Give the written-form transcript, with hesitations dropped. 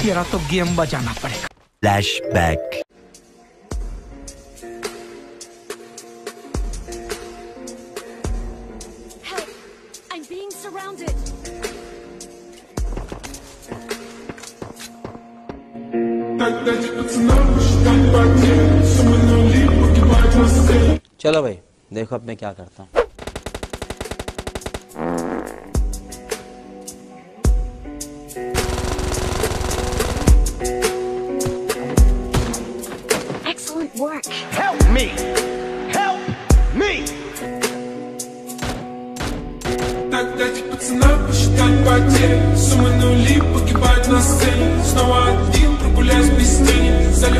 तेरा तो गेम बजाना पड़ेगा। फ्लैशबैक। I'm being surrounded. चलो भाई देखो अब मैं क्या करता हूँ। Excellent work. Help me! Help me! Тогда эти пацаны посчитать потери. Суммы нули погибают на сцене. Снова один прогуляюсь без тени.